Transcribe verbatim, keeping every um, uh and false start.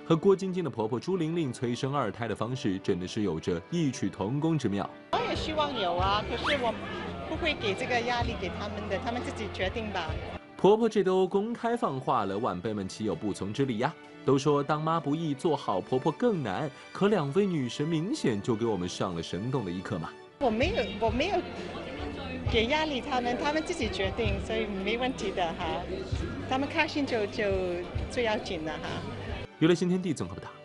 和郭晶晶的婆婆朱玲玲催生二胎的方式，真的是有着异曲同工之妙。 我也希望有啊，可是我不会给这个压力给他们的，他们自己决定吧。 婆婆这都公开放话了，晚辈们岂有不从之理呀？都说当妈不易，做好婆婆更难，可两位女神明显就给我们上了生动的一课嘛。 我没有，我没有给压力他们，他们自己决定，所以没问题的哈。他们开心就就最要紧了哈。 娱乐新天地综合报道。